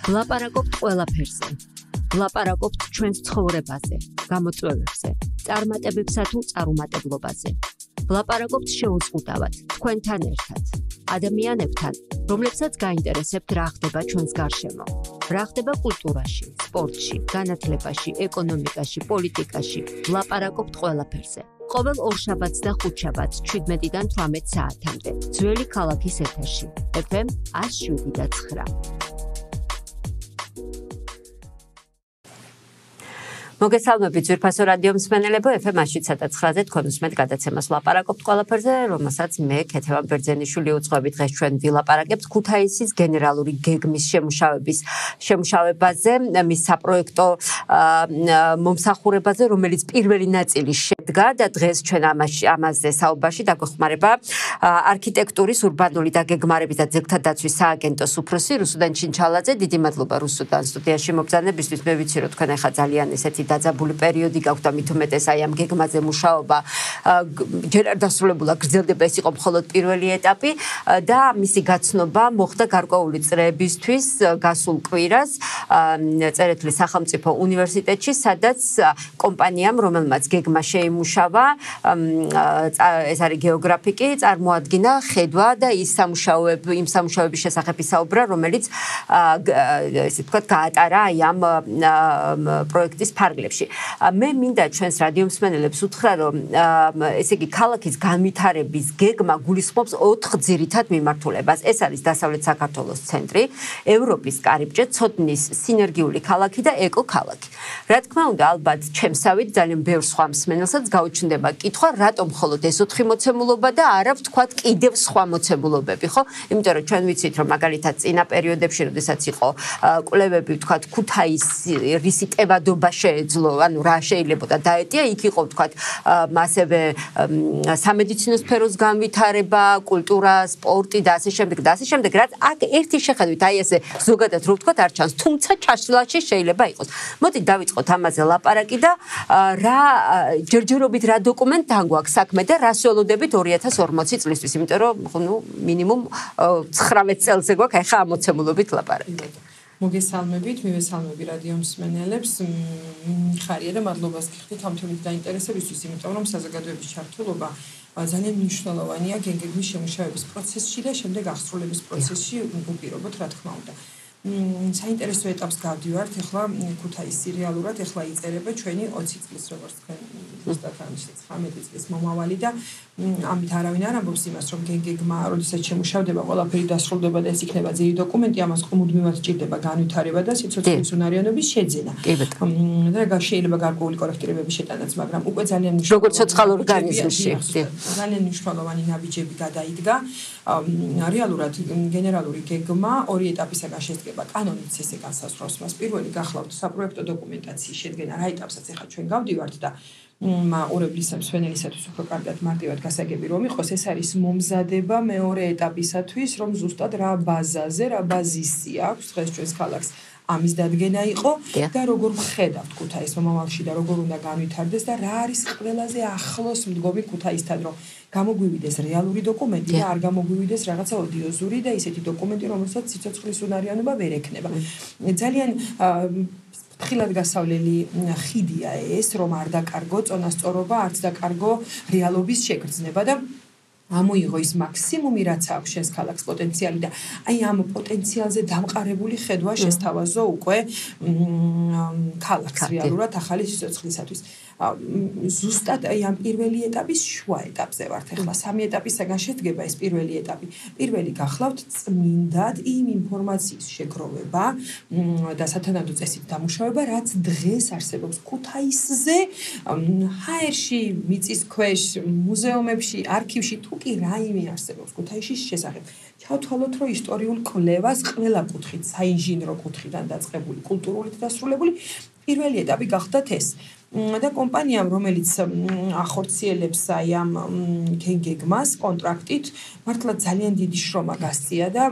ვლაპარაკობთ ყველაფერზე. ვლაპარაკობთ ჩვენს ცხოვრებაზე, გამოწვევებზე, წარმატებებსა თუ წარუმატებლობაზე. ვლაპარაკობთ შეუზღუდავად, თქვენთან ერთად, ადამიანებთან, რომლებსაც გაინტერესებთ რა ხდება ჩვენს გარშემო. რა ხდება კულტურაში, სპორტში, განათლებაში, ეკონომიკაში, პოლიტიკაში. ვლაპარაკობთ ყველაფერზე. ყოველ ორშაბათს და ხუთშაბათს 17-დან 18 საათამდე. ძველი ქალაქის ეთერში. FM 107.9. მოგესალმებით ძვირფასო რადიო მსმენელებო, FM 107.9-ზე თქვენ უსმენთ გადაცემას ვლაპარაკობთ ყველაფერზე, რომელსაც მე ქეთევან ბერძენიშვილი უძღვები. დღეს ჩვენ ვილაპარაკებთ ქუთაისის გენერალური გეგმის შემუშავებაზე, მის საპროექტო მომსახურებაზე, რომელიც პირველი ნაწილი შედგა და დღეს ჩვენ ამაზე საუბარში დაგვეხმარება არქიტექტურის, ურბანული დაგეგმარების და ძეგლთა დაცვის სააგენტოს უფროსი რუსუდან ჩინჩალაძე. დიდი მადლობა რუსუდან სტუდიაში მობრძანებისთვის. მე ვიცი რომ თქვენ ახლა ძალიან ესეთი დაძაბული პერიოდი გაქვთ და მით უმეტეს აი ამ გეგმაზე მუშაობა ჯერ არ დასრულებულა, გრძელდება, ეს იყო მხოლოდ პირველი ეტაპი და მისი გაცნობა მოხდა გარკვეული წრეებისთვის გასულ კვირას წერეთლის სახელმწიფო უნივერსიტეტში, სადაც კომპანიამ, რომელმაც გეგმა შეიმუშავა, ეს არის გეოგრაფიკი, წარმოადგინა ხედვა და იმ სამუშაოების შესახებ ისაუბრა, რომელიც ესე ვთქვათ გაატარა აი ამ პროექტის ფარგლებში. მე მინდა ჩვენს რადიო მსმენელებს უთხრა, რომ ესე იგი ქალაქის განვითარების გეგმა გულისხმობს 4 ძირითად მიმართულებას. ეს არის დასავლეთ საქართველოს ცენტრი, ევროპის კარიბჭე, ცოდნის სინერგიული ქალაქი და ეკო-ქალაქი. რა თქმა უნდა, ალბათ ჩემსავით ძალიან ბევრ სხვა მსმენელსაც გაუჩნდება კითხვა, რატომ მხოლოდ ეს 4 მოცემულობა და არა ვთქვათ კიდევ სხვა მოცემულობები, ხო? იმიტომ რომ ჩვენ ვიცით, რომ მაგალითად წინა პერიოდებში, როდესაც იყო კვლევები, ვთქვათ, ქუთაისის ტევადობა შეეძლო, ანუ რა შეიძლება დაეტია, იქ იყო ვთქვათ ასევე სამედიცინო სფეროს განვითარება, კულტურა, სპორტი და ასე შემდეგ და ასე შემდეგ, რაც აქ ერთი შეხედვით აი ესე ზოგადად რო ვთქვათ არ ჩანს, თუმცა ჩაშლაში შეიძლება იყოს. მოდით დავიწყოთ ამაზე ლაპარაკი და რა ჯერჯერობით რა დოკუმენტთან გვაქვს საქმე და რას ველოდებით 2040 წლისთვის, იმიტომ რომ ნუ მინიმუმ 19 წელზე გვაქვს ახლა ამ მოცემულობით ლაპარაკი. მოგესალმებით, მივესალმები რადიო მსმენელებს. ხარია და მადლობას გიხდით ამ თემით დაინტერესებისთვის, იმიტომ რომ საზოგადოების ჩართულობა ძალიან მნიშვნელოვანია გეგმის შემუშავების პროცესში და შემდეგ აღსრულების პროცესში უპირობოდ, რა თქმა უნდა. საინტერესო ეტაპს გავდივართ, ახლა ქუთაისი რეალურად ახლა იწერება ჩვენი 20 წლის, როგორც თქვენ ზუსტად ამიშეთ 19 წლის მომავალი და ამით არავინ არ ამბობს იმას, რომ გეგმა, როდესაც შემუშავდება, ყველაფერი დასრულდება და ეს იქნება ძირი დოკუმენტი, ამას მუდმივად სჭირდება განვითარება და სიცოცხლის უნარიანობის შეძენა. და შეიძლება გარკვეული კორექტირებები შეტანაც, მაგრამ უკვე ძალიან როგორც სოციალურ ორგანიზმში ძალიან მნიშვნელოვანი ნაბიჯები გადაიდგა. რეალურად გენერალური გეგმა 2 ეტაპისაგან შედგება. კანონიც ესე განსაზღვრავს მას. პირველი გახლავთ საპროექტო დოკუმენტაციის შედგენა, რა ეტაპსაც ახლა ჩვენ გავდივართ და მაყურებლის მსმენელისათვის უფრო კარგად მარტივად გასაგები რომ იყოს, ეს არის მომზადება მეორე ეტაპისათვის, რომ ზუსტად რა ბაზაზე, რა ბაზისი აქვს დღეს ჩვენს ქალაქს ამის დადგენა იყო და როგორ ვხედავთ ქუთაისს მომავალში და როგორ უნდა განვითარდეს და რა არის ყველაზე ახლოს მდგომი ქუთაისთან, რომ გამოგვივიდეს რეალური დოკუმენტი და არ გამოგვივიდეს რაღაცა ოდიოზური და ისეთი დოკუმენტი, რომელსაც სიცოცხლის უნარიანობა ვერ ექნება. ძალიან ფრთხილად გასავლელი ხიდია ეს, რომ არ დაკარგო წონასწორობა, არც დაკარგო რეალობის შეგრძნება და ამოიღო ის მაქსიმუმი, რაც აქვს შენს ქალაქს პოტენციალი და აი ამ პოტენციალზე დამყარებული ხედვა შესთავაზო უკვე ქალაქს რეალურად ახალი სიცოცხლისათვის. ზუსტად აი ამ პირველი ეტაპის შუა ეტაპზე ვართ ახლა. 3 ეტაპისაგან შედგება ეს პირველი ეტაპი. პირველი გახლავთ წმინდად იმ ინფორმაციის შეგროვება და სათანადო წესით დამუშავება, რაც დღეს არსებობს ქუთაისზე, ჰაერში, მიწის ქვეშ, მუზეუმებში, არქივში, თუ კი რაიმე არსებობს ქუთაისის შესახებ. ჩავთვალოთ, რომ ისტორიულ კვლევას ყველა კუთხით, საინჟინრო კუთხიდან დაწყებული, კულტურულად დასრულებული, პირველი ეტაპი გახდათ ეს. და კომპანიამ, რომელიც ახორციელებს აი ამ გეგმას კონტრაქტით, მართლა ძალიან დიდი შრომა გასწია და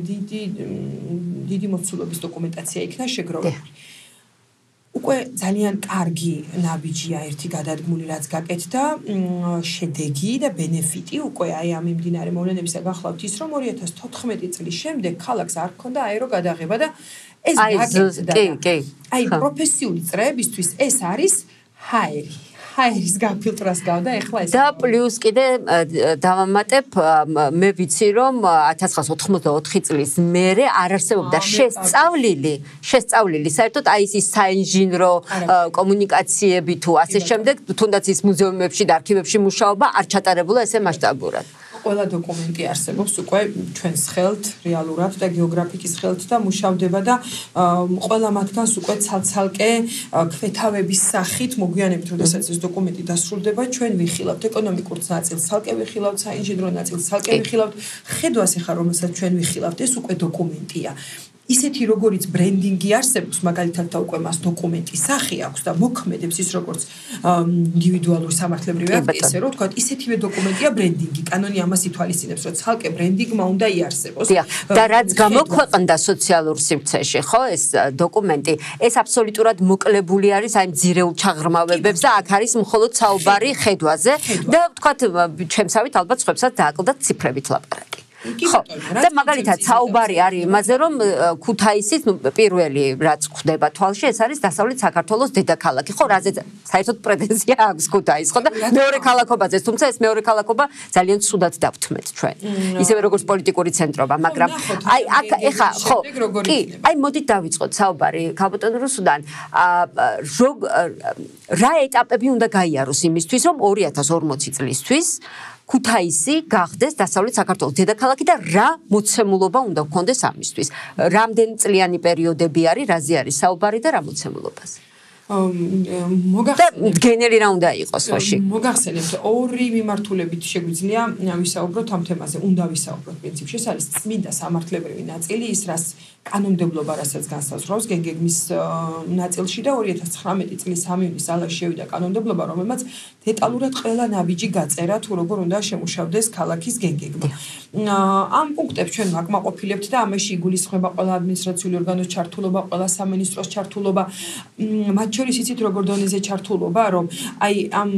დიდი მოცულობის დოკუმენტაცია იქნა შეგროვებული. უკვე ძალიან კარგი ნაბიჯია ერთი გადადგმული, რაც გაკეთდა, შედეგი და ბენეფიტი უკვე აი ამ მიმდინარე მოვლენებისა გახლავთ ის, რომ 2014 წლის შემდეგ ქალაქს არ ჰქონდა აეროგადაღება და ეს გაკეთდა. აი პროფესიული წრეებისთვის ეს არის ჰაერის გაფილტრას გავდა ეხლა ეს. და პლუს კიდე დავამატებ, მე ვიცი რომ 1984 წლის მერე არ არსებობდა შესწავლილი საერთოდ აი ის საინჟინრო კომუნიკაციები თუ ასე შემდეგ, თუნდაც ის მუზეუმებში და არქივებში მუშაობა არ ჩატარებულა ესე მასშტაბურად. ყველა დოკუმენტი არსებობს უკვე ჩვენს ხელთ, რეალურად და გეოგრაფიკის ხელთ და მუშავდება და ყველა მათგანს უკვე ცალ-ცალკე ქვეთავების სახით მოგვიანებით, როდესაც ეს დოკუმენტი დასრულდება, ჩვენ ვიხილავთ ეკონომიკურ ნაწილს, ცალკე ვიხილავთ საინჟინრო ნაწილს, ცალკე ვიხილავთ ხედვას ახლა რომელსაც ჩვენ ვიხილავთ, ეს უკვე დოკუმენტია. ისეთი როგორიც ბრენდინგი არსებობს, მაგალითად და უკვე მას დოკუმენტის სახე აქვს და მოქმედებს ის როგორც ინდივიდუალური სამართლებრივი აქტი, ესე რომ ვთქვათ, ისეთივე დოკუმენტია ბრენდინგი. კანონი ამას ითვალისწინებს, რომ ცალკე ბრენდინგმა უნდა იარსებოს. და რაც გამოქვეყნდა სოციალურ სივრცეში, ხო, ეს დოკუმენტი, ეს აბსოლუტურად მოკლებული არის აი მძირეულ ჩაღრმავებებს და აქ არის მხოლოდ საუბარი ხედვაზე და ვთქვათ, ჩემსავით ალბათ სხვებსაც დააკლდათ ციფრებით ლაპარაკი. ხო, და მაგალითად საუბარი არის იმაზე, რომ ქუთაისის პირველი რაც ხდება თვალში, ეს არის დასავლეთ საქართველოს დედაქალაქი. ხო, რაზეც საერთოდ პრეტენზია აქვს ქუთაისს, ხო და მეორე ქალაქობაზე, თუმცა ეს მეორე ქალაქობა ძალიან ცუდად დავთმეთ ჩვენ. ისევე როგორც პოლიტიკური ცენტრობა, მაგრამ აი აქ ეხა ხო, კი, აი მოდით დავიწყოთ საუბარი ქალბატონ რუსუდან. რა ეტაპები უნდა გაიაროს იმისთვის, რომ 2040 წლისთვის ქუთაისი გახდეს დასავლეთ საქართველოს დედაქალაქი და რა მოცემულობა უნდა გქონდეს ამისთვის? რამდენი წლიანი პერიოდები არის, რაზე არის საუბარი და რა მოცემულობაზე? გენერი რა უნდა იყოს ხოში? მოგახსენებთ, ორი მიმართულებით შეგვიძლია ვისაუბროთ ამ თემაზე. უნდა ვისაუბროთ პრინციპში, ეს არის წმინდა სამართლებრივი ნაწილი, ის რაც კანონმდებლობა რასაც განსაზღვრავს გეგმის ნაწილში და 2019 წლის 3 ივნისს ძალაში შევიდა კანონმდებლობა, რომელმაც დეტალურად ყველა ნაბიჯი გაწერა თუ როგორ უნდა შემუშავდეს ქალაქის გეგმა. ამ პუნქტებს ჩვენ ვაკმაყოფილებთ და ამაში იგულისხმება ყველა ადმინისტრაციული ორგანოს ჩართულობა, ყველა სამინისტროს ჩართულობა, მათ შორის იცით როგორ დონეზე ჩართულობა, რომ აი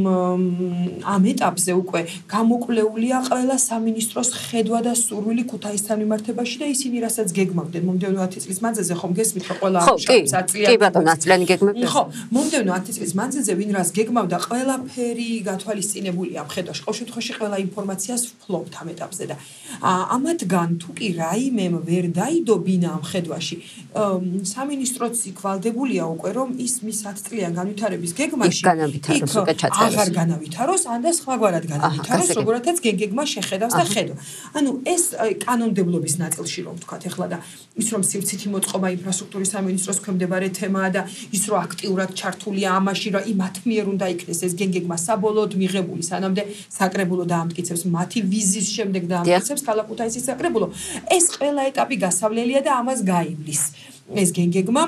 ამ ეტაპზე უკვე გამოკვლეულია ყველა სამინისტროს ხედვა და სურვილი ქუთაისთან მიმართებაში და ისინი რასაც გეგმავდნენ მომდევნო 10 წლის მანძილზე ხომ გესმით რომ ყველა ამუშავებს აწლიანი. კი ბატონო, აწლიანი გეგმები. ხო, მომდევნო 10 წლის მანძილზე ვინ რას გეგმავდა, ყველაფერი გათვალისწინებულია ამ ხედვაში. ყოველ შემთხვევაში ყველა ინფორმაციას ვფლობთ ამ ეტაპზე და ამათგან თუ კი რაიმემ ვერ დაიდობინა ამ ხედვაში, სამინისტროც იქ უკვე რომ ის მის 10 წლიან განვითარების გეგმაში აღარ განავითაროს, ან და სხვაგვარად განავითაროს, როგორთაც გეგმა შეხედავს და ხედვა. ანუ ეს კანონმდებლობის ნაწილში რომ ვთქვათ ახლა და ის რომ სივრცითი მოწყობა ინფრასტრუქტურის სამინისტროს ქვემდებარე თემაა და ის რომ აქტიურად ჩართულია ამაში, რომ იმათ მიერ უნდა იქნეს ეს გეგმა საბოლოოდ მიღებული, სანამდე საკრებულო დაამტკიცებს მათი ვიზის შემდეგ დაამტკიცებს ქალაქ ქუთაისის საკრებულო. ეს ყველა ეტაპი გასავლელია და ამას გაივლის ეს გეგმა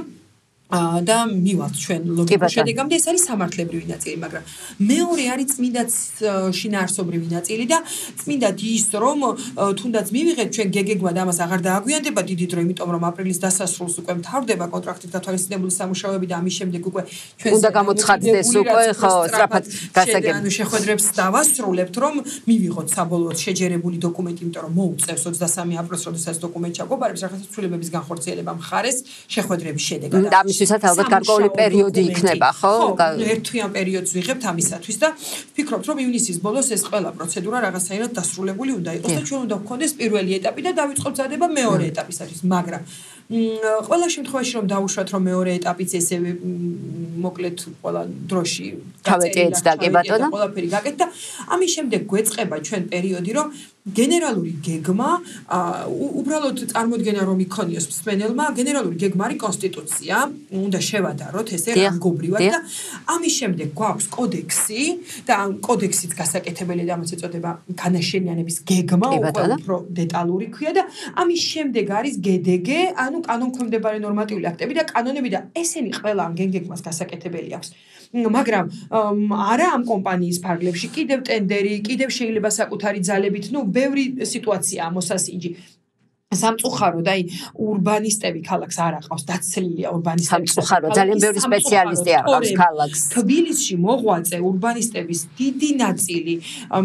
და მივალთ ჩვენ ლოგიკურ შედეგამდე. ეს არის სამართლებრივი ნაწილი, მაგრამ მეორე არის წმინდა შინაარსობრივი ნაწილი და წმინდა ის რომ თუნდაც მივიღეთ ჩვენ გეგმა და ამას აღარ დააგვიანდება დიდი დრო, იმიტომ რომ აპრილის დასასრულს უკვე მთავრდება კონტრაქტით გათვალისწინებული სამუშაოები და ამის შემდეგ უკვე ჩვენ უნდა გამოცხადდეს უკვე ხო სწრაფად გასაგები. ანუ შეხვედრებს დავასრულებთ რომ მივიღოთ საბოლოოდ შეჯერებული დოკუმენტი, იმიტომ რომ მოუწევს 23 აპრილს, როდესაც დოკუმენტი ჩაგვაბარებს რაღაცა ცვლილებების განხორციელება მხარეს შეხვედრების შედეგად. ამისთვისაც ალბათ გარკვეული პერიოდი იქნება, ხო? ერთვიან პერიოდს ვიღებთ ამისათვის და ვფიქრობთ, რომ ივნისის ბოლოს ეს ყველა პროცედურა რაღაცაირად დასრულებული უნდა იყოს და ჩვენ უნდა გქონდეს პირველი ეტაპი და დავიწყოთ მზადება მეორე ეტაპისათვის, მაგრამ ყველა შემთხვევაში რომ დავუშვათ, რომ მეორე ეტაპიც ესევე მოკლედ ყველა დროში ჩავეტიეთ და კი ბატონო, ყველაფერი გაკეთდა და ამის შემდეგ გვეწყება ჩვენ პერიოდი, რომ გენერალური გეგმა უბრალოდ წარმოდგენა რომ იქონიოს მსმენელმა, გენერალური გეგმა არის კონსტიტუცია, უნდა შევადაროთ ესე რანგობრივად და ამის შემდეგ გვაქვს კოდექსი და კოდექსიც გასაკეთებელი და ამას ეწოდება განაშენიანების გეგმა, უკვე უფრო დეტალური ქვია და ამის შემდეგ არის GDG, ანუ კანონქვემდებარე ნორმატიული აქტები და კანონები და ესენი ყველა ამ გეგმას გასაკეთებელი აქვს. მაგრამ არა ამ კომპანიის ფარგლებში, კიდევ ტენდერი, კიდევ შეიძლება საკუთარი ძალებით, ბევრი სიტუაციაა მოსასინჯი. სამწუხაროდ აი ურბანისტები ქალაქს არ აყავს დაცლილია ურბანისტები სამწუხაროდ ძალიან ბევრი სპეციალისტი აყავს ქალაქს თბილისში მოღვაწე ურბანისტების დიდი ნაწილი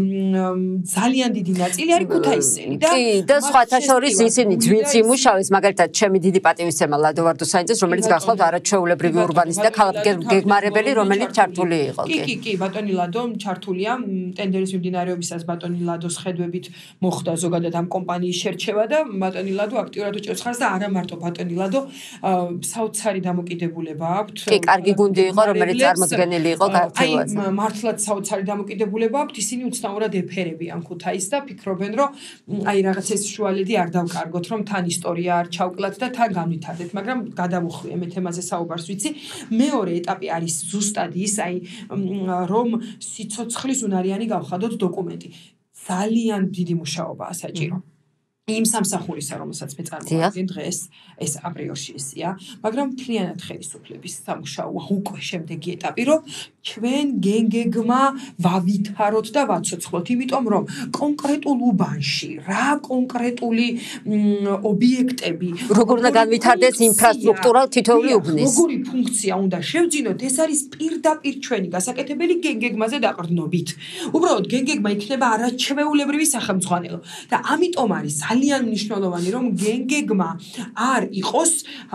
ძალიან დიდი ნაწილი არის ქუთაისელი და სხვათა შორის ისინი ძვირს იმუშავეს მაგალითად ჩემი დიდი პატივისცემა ლადო ვარდოსაინძეს რომელიც გახლავთ არაჩვეულებრივი ურბანისტი და ქალაქგეგმარებელი რომელიც ჩართული იყო კი ბატონი ლადო ჩართულია ტენდერის მიმდინარეობისას ბატონი ლადოს ხედვებით მოხდა ზოგადად ამ კომპანიის შერჩევა და ბატონი ლადო აქტიურად უჭერს ხარს და არა მარტო ბატონი ლადო საოცარი დამოკიდებულება აქვს კი კარგი გუნდი იყო რომელიც წარმოდგენილი იყო საქართველოს აი მართლაც საოცარი დამოკიდებულება აქვს ისინი უცნაურად ეფერებიან ქუთაისს და ფიქრობენ რომ აი რაღაც ეს შუალედი არ დავკარგოთ რომ თან ისტორია არ ჩავკლათ და თან განვითარდეთ მაგრამ გადავუხვიე მე თემაზე საუბარს ვიცი მეორე ეტაპი არის ზუსტად ის აი რომ სიცოცხლის უნარიანი გავხადოთ დოკუმენტი ძალიან დიდი მუშაობაა საჭირო იმ სამსახურისა, რომელსაც მე წარმოვიდგენ დღეს, ეს აპრიორში ისია, მაგრამ მთლიანად ხელისუფლების სამუშაოა უკვე შემდეგი ეტაპი, რომ ჩვენ გენგეგმა ვავითაროთ და ვაცოცხლოთ, იმიტომ რომ კონკრეტულ უბანში რა კონკრეტული ობიექტები, როგორ უნდა განვითარდეს ინფრასტრუქტურა თითოეული უბნის, როგორი ფუნქცია უნდა შევძინოთ, ეს არის პირდაპირ ჩვენი გასაკეთებელი გენგეგმაზე დაყრდნობით. უბრალოდ გენგეგმა იქნება არაჩვეულებრივი სახელმძღვანელო და ამიტომ არის ძალიან მნიშვნელოვანი რომ გენგეგმა არ იყოს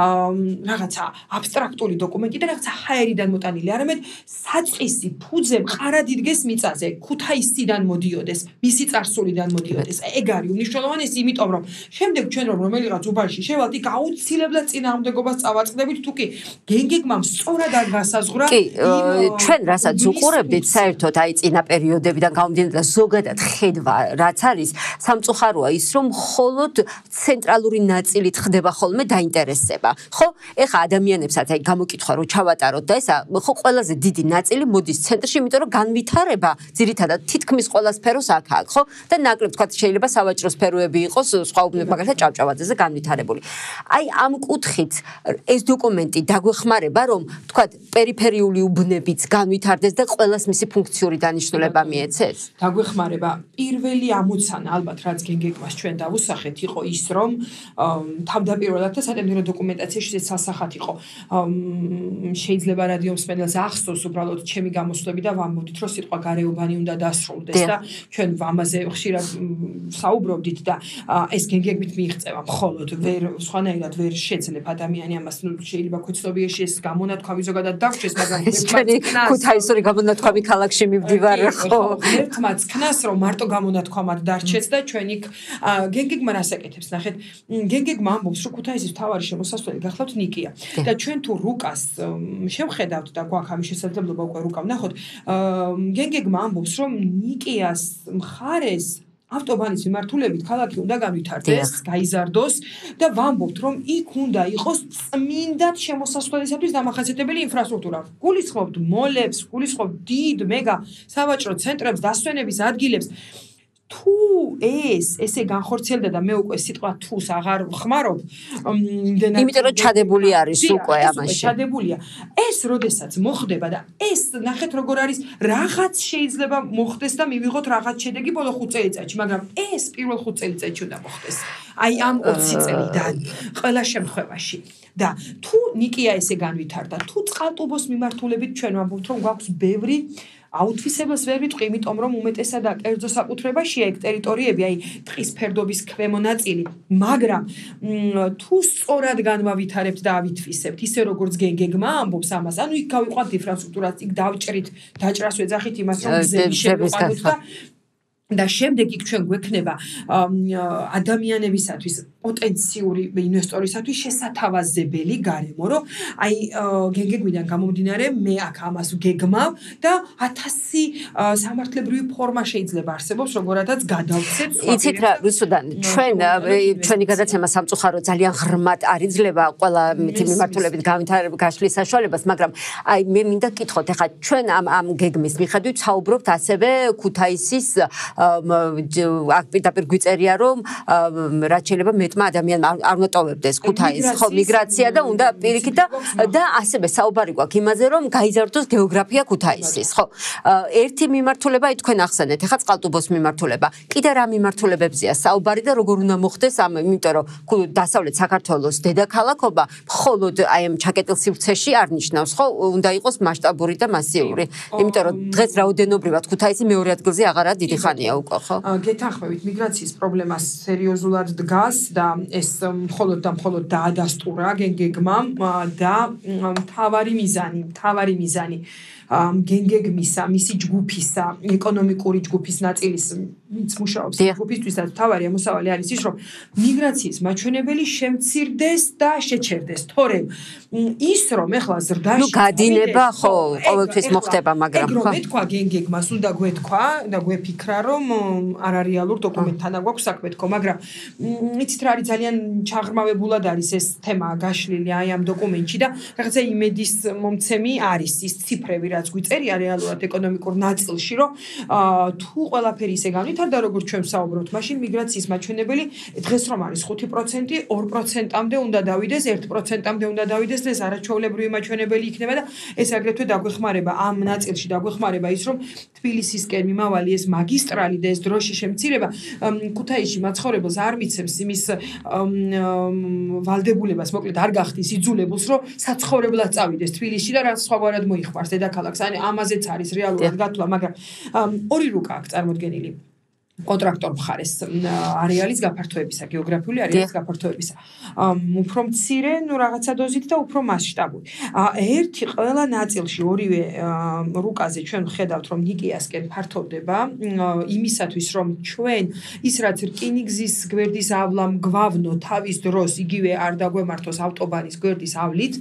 რაღაცა აბსტრაქტული დოკუმენტი და რაღაცა ჰაერიდან მოტანილი, არამედ საწყისი ფუძე მყარად იდგეს მიწაზე, ქუთაისიდან მოდიოდეს, მისი წარსულიდან მოდიოდეს. ეგ არის მნიშვნელოვანი ის იმიტომ რომ შემდეგ ჩვენ რომელიღაც უბანში შევალთ, იქ აუცილებლად წინააღმდეგობას წავაწყდებით, თუ კი გენგეგმა სწორად არ გასაზღვრა. კი, ჩვენ რასაც უყურებდით, საერთოდ აი წინა პერიოდებიდან გამომდინარე და ზოგადად ხედვა რაც არის, სამწუხაროა ის რომ მხოლოდ ცენტრალური ნაწილით ხდება ხოლმე დაინტერესება. ხო, ეხა ადამიანებსაც აი გამოკითხვა რომ ჩავატაროთ და ესა ხო ყველაზე დიდი ნაწილი მოდის ცენტრში, იმიტომ რომ განვითარება ძირითადად თითქმის ყველა სფეროს აქ აქვს, ხო? და ნაკლებ თქვა შეიძლება სავაჭრო სფეროები იყოს, სხვა უბნები მაგალითად ჭავჭავაძეზე განვითარებული. აი ამ კუთხით ეს დოკუმენტი დაგვეხმარება რომ თქვა პერიფერიული უბნებიც განვითარდეს და ყველას მისი ფუნქციური დანიშნულება მიეცეს. დაგვეხმარება პირველი ამოცანა ალბათ რაც გენგეგმას ჩვენ დავუსახეთ იყო ის რომ თავდაპირველად და სატენდერო დოკუმენტაციაში სასახად იყო შეიძლება რადიო მსმენელს ახსოვს უბრალოდ ჩემი გამოსვლები და ვამბობდით რომ სიტყვა გარეუბანი უნდა დასრულდეს და ჩვენ ამაზე ხშირად საუბრობდით და ეს გენგეგმით მიიღწევა მხოლოდ ვერ სხვანაირად ვერ შეძლებ ადამიანი ამას შეიძლება ქოცლობიაში ეს გამონათქვამი ზოგადად დაგვრჩეს მაგრამ ეს ჩვენი ქუთაისური გამონათქვამი ქალაქში მივდივარ ხო ერთმაც ქნას რომ მარტო გამონათქვამად დარჩეს და ჩვენ იქ გენგეგმა რას აკეთებს ნახეთ გენგეგმა ამბობს რომ ქუთაისის მთავარი შემოსასვლელი გახლავთ ნიკია და ჩვენ თუ რუკას შევხედავთ და გვაქვს ამის შესაძლებლობა უკვე რუკა ვნახოთ გენგეგმა ამბობს რომ ნიკიას მხარეს ავტობანის მიმართულებით ქალაქი უნდა განვითარდეს, გაიზარდოს და ვამბობთ რომ იქ უნდა იყოს წმინდად შემოსასვლელისათვის დამახასიათებელი ინფრასტრუქტურა. გულისხმობთ მოლებს, გულისხმობთ დიდ მეგა სავაჭრო ცენტრებს, დასვენების ადგილებს. თუ ესე განხორციელდა და მე უკვე სიტყვა თუს აღარ ხმარობ, იმიტომ რომ ჩადებული არის უკვე ამაში. ჩადებულია. ეს როდესაც მოხდება და ეს ნახეთ როგორ არის რაღაც შეიძლება მოხდეს და მივიღოთ რაღაც შედეგი ბოლო 5 წელიწადში, მაგრამ ეს პირველ 5 წელიწადში უნდა მოხდეს. აი ამ 20 წელიდან ყველა შემთხვევაში. და თუ ნიკია ესე განვითარდა, თუ წყალტუბოს მიმართულებით ჩვენ ვამბობთ რომ გვაქვს ბევრი აუთვისებელს ვერ ვიტყვი, იმიტომ რომ უმეტესად კერძო საკუთრებაშია ეგ ტერიტორიები, აი ტყის ფერდობის ქვემო ნაწილი, მაგრამ თუ სწორად განვავითარებთ და ავითვისებთ, ისე როგორც გენგეგმა ამბობს ამას, ანუ იქ გავიყვანთ ინფრასტრუქტურას, იქ დავჭრით, დაჭრას ვეძახით იმას, რომ გზები შევიყვანოთ და შემდეგ იქ ჩვენ გვექნება ადამიანებისათვის პოტენციური ინვესტორისათვის შესათავაზებელი გარემო, რომ აი გენგეგმიდან გამომდინარე მე აქ ამას გეგმავ და 1000 სამართლებრივი ფორმა შეიძლება არსებობს, როგორადაც გადავცეთ. იცით რა, რუსუდან, ჩვენი გადაცემა სამწუხარო ძალიან ღრმად არიძლება ყველა მიმართულებით განვითარება გაშლის საშუალებას, მაგრამ აი მე მინდა გკითხოთ, ეხლა ჩვენ ამ გეგმის მიხედვით საუბრობთ ასევე ქუთაისის აქ პირდაპირ გვიწერია რომ რაც შეიძლება ერთმა ადამიანმა არ უნდა ტოვებდეს ქუთაისს, ხო, მიგრაცია და უნდა პირიქით და ასევე საუბარი გვაქვს იმაზე, რომ გაიზარდოს გეოგრაფია ქუთაისის, ხო. ერთი მიმართულება თქვენ ახსენეთ, ეხლა წყალტუბოს მიმართულება. კიდე რა მიმართულებებზეა საუბარი და როგორ უნდა მოხდეს ამ, იმიტომ რომ დასავლეთ საქართველოს დედაქალაქობა მხოლოდ აი ამ ჩაკეტილ სივრცეში არ ნიშნავს, ხო, უნდა იყოს მასშტაბური და მასიური. იმიტომ რომ დღეს რაოდენობრივად ქუთაისი მეორე ადგილზე აღარაა დიდი ხანია უკვე, ხო? გეთანხმებით, მიგრაციის პრობლემა სერიოზულად დგას და ეს მხოლოდ დაადასტურა გენგეგმა და მთავარი მიზანი გენგეგმისა, მისი ჯგუფისა, ეკონომიკური ჯგუფის ნაწილის მუშაობს ჯგუფისთვისაც მთავარი ამოსავალი არის ის, რომ მიგრაციის მაჩვენებელი შემცირდეს და შეჩერდეს. თორემ ის რომ ეხლა ზრდაში გადინება, ხო, ყოველთვის მოხდება, მაგრამ ხო. ეგ თქვა გენგეგმას უნდა გვეთქვა და გვეფიქრა, რომ არარეალურ დოკუმენტთან აგვაქვს საქმე თქო, მაგრამ იცით რა არის ძალიან ჩაღრმავებულად არის ეს თემა გაშლილი აი ამ დოკუმენტში და რაღაცა იმედის მომცემი არის ის ციფრები რაც გვიწერია რეალურად ეკონომიკურ ნაწილში, რომ თუ ყველაფერი ისე განვითარდა, როგორც ჩვენ ვსაუბრობთ, მაშინ მიგრაციის მაჩვენებელი დღეს რომ არის 5%, 2%-მდე უნდა დავიდეს, 1%-მდე უნდა დავიდეს, ეს არაჩვეულებრივი მაჩვენებელი იქნება და ეს აგრეთვე დაგვეხმარება ამ ნაწილში დაგვეხმარება ის, რომ თბილისისკენ მიმავალი ეს მაგისტრალი და ეს დროში შემცირება ქუთაისში მაცხოვრებელს არ მიცემს იმის ვალდებულებას, მოკლედ არ გახდის იძულებულს, რომ საცხოვრებლად წავიდეს თბილისში და რაც სხვაგვარად მოიხმარს დედაქალაქს. ან ამაზეც არის რეალურად გათვლა, მაგრამ ორი რუკა აქვს წარმოდგენილი. კონტრაქტორ მხარეს არეალის გაფართოებისა, გეოგრაფიული არეალის გაფართოებისა. უფრო მცირე, რაღაცა დოზით და უფრო მასშტაბური. ერთი ყველა ნაწილში ორივე რუკაზე ჩვენ ვხედავთ, რომ ნიკიასკენ ფართოვდება იმისათვის, რომ ჩვენ ის რაც რკინიგზის გვერდის ავლამ გვავნო თავის დროს, იგივე არ დაგვემართოს ავტობანის გვერდის ავლით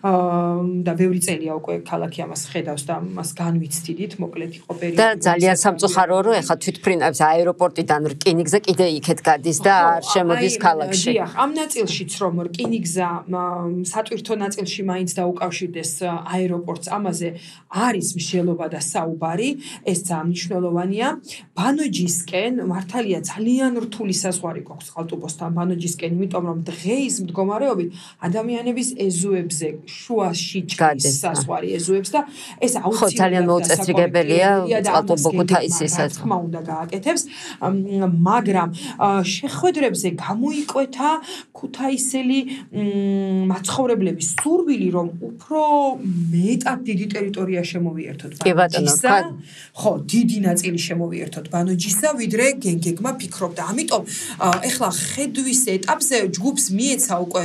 და ბევრი წელია უკვე ქალაქი ამას ხედავს და მას განვიცდით, მოკლედ იყო პერიოდი. და ძალიან სამწუხაროა, რომ ეხლა თვითფრინავს აეროპორტიდან რკინიგზა კიდე იქეთ გადის და არ შემოდის ქალაქში. დიახ, ამ ნაწილშიც რომ რკინიგზა სატვირთო ნაწილში მაინც დაუკავშირდეს აეროპორტს, ამაზე არის მსჯელობა და საუბარი, ეს ძალიან მნიშვნელოვანია. ბანოჯისკენ მართალია ძალიან რთული საზღვარი გვაქვს ყალტუბოსთან ბანოჯისკენ, იმიტომ რომ დღეის მდგომარეობით ადამიანების ეზოებზე შუაში ჭრის საზღვარი ეზოებს და ეს აუცილებლად ძალიან მოუწესრიგებელია ყალტუბო ქუთაისისაც. თქმა უნდა გააკეთებს. მაგრამ შეხვედრებზე გამოიკვეთა ქუთაისელი მაცხოვრებლების სურვილი, რომ უფრო მეტად დიდი ტერიტორია შემოვიერთოთ ბანოჯისა. ხო, დიდი ნაწილი შემოვიერთოთ ბანოჯისა, ვიდრე გენგეგმა ფიქრობდა. ამიტომ ეხლა ხედვის ეტაპზე ჯგუფს მიეცა უკვე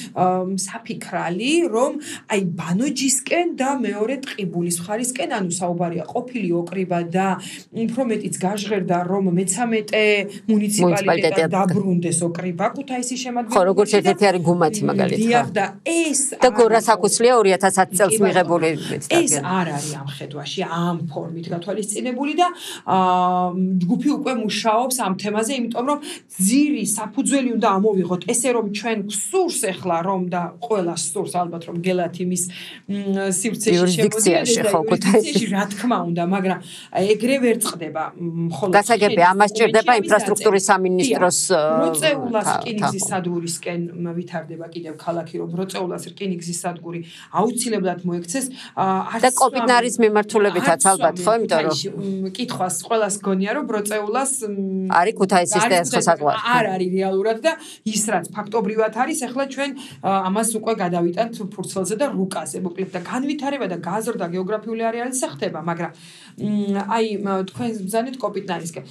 საფიქრალი, რომ აი ბანოჯისკენ და მეორე ტყიბულის მხარისკენ, ანუ საუბარია ყოფილი ოკრიბა და უფრო მეტიც გაჟღერდა, რომ მე-13 მუნიციპალიტეტად დაბრუნდეს ოკრიბა ქუთაისის შემადგენლობაში. ხო, როგორც ერთ-ერთი არის გუმათი მაგალითად. დიახ და ეს და გორასაკუთლია 2010 წელს მიღებული. ეს არ არის ამ ხედვაში, ამ ფორმით გათვალისწინებული და ჯგუფი უკვე მუშაობს ამ თემაზე, იმიტომ რომ ძირი საფუძველი უნდა ამოვიღოთ, ესე რომ ჩვენ გსურს ახლა რომ და ყველა სურს ალბათ რომ გელათ იმის სივრცეში იურისდიქციაში, ხო, ქუთაისში, რა თქმა უნდა, მაგრამ ეგრე ვერ წყდება მხოლოდ გასაგებია, ამას ჭირდება ინფრასტრუქტურის სამინისტროს ბროწეულას რკინიგზის სადგურისკენ ვითარდება კიდევ ქალაქი, რომ ბროწეულას რკინიგზის სადგური აუცილებლად მოექცეს. და კოპიტნარის მიმართულებითაც ალბათ, ხო, იმიტომ რომ კითხვას ყველას გონია, რომ ბროწეულას არის ქუთაისის და ეს საზღვარი. არ არის რეალურად და ის რაც ფაქტობრივად არის, ახლა ჩვენ ამას უკვე გადავიტანთ ფურცელზე და რუკაზე, მოკლედ და განვითარება და გაზრდა გეოგრაფიული არეალისა ხდება, მაგრამ აი თქვენ ბრძანეთ კოპიტნარისკენ.